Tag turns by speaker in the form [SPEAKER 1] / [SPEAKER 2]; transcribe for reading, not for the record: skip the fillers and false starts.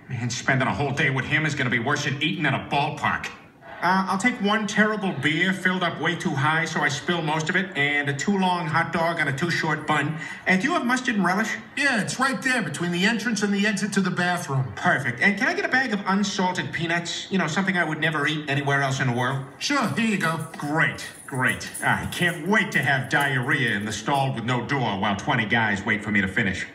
[SPEAKER 1] Man, spending a whole day with him is going to be worse than eating at a ballpark. I'll take one terrible beer filled up way too high so I spill most of it, and a too long hot dog on a too short bun. And do you have mustard and relish?
[SPEAKER 2] Yeah, it's right there between the entrance and the exit to the bathroom.
[SPEAKER 1] Perfect. And can I get a bag of unsalted peanuts? You know, something I would never eat anywhere else in the world?
[SPEAKER 2] Sure, here you go.
[SPEAKER 1] Great, great. I can't wait to have diarrhea in the stall with no door while 20 guys wait for me to finish.